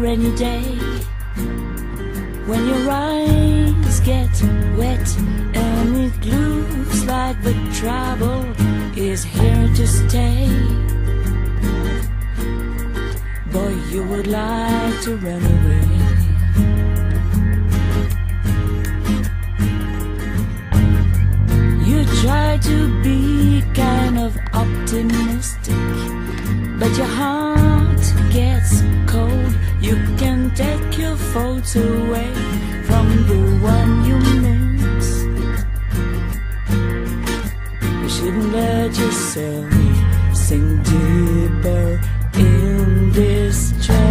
rainy day, when your eyes get wet and it looks like the trouble is here to stay. Boy, you would like to run away. You try to be kind of optimistic, but your heart gets cold. You can take your thoughts away from the one you miss. You shouldn't let yourself sink deeper in this trap.